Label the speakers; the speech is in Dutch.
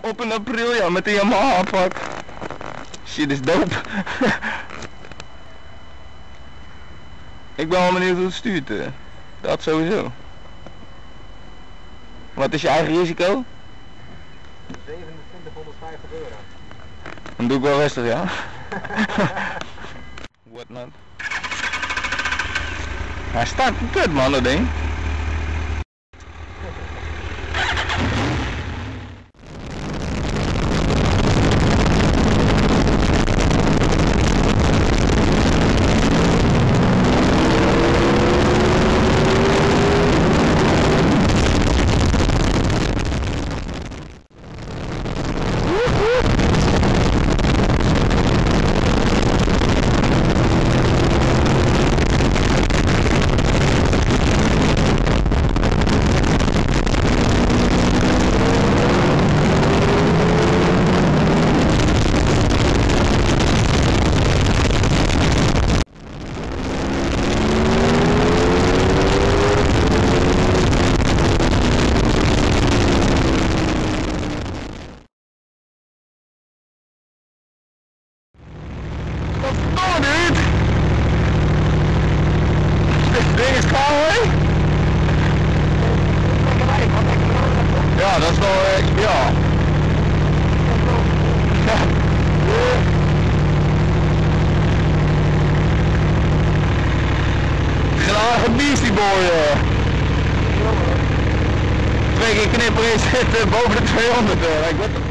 Speaker 1: Op in april, ja, met een Yamaha pak. Shit is dope. Ik ben wel benieuwd hoe het stuurt. Dat sowieso. Wat is je eigen risico?
Speaker 2: 2750 euro.
Speaker 1: Dan doe ik wel rustig, ja. What not? Hij staat kut man, dat ding. Ja, dat is wel ja. Het is een aardige beastie boy. 2 keer knipperen is het boven de 200. Like, what the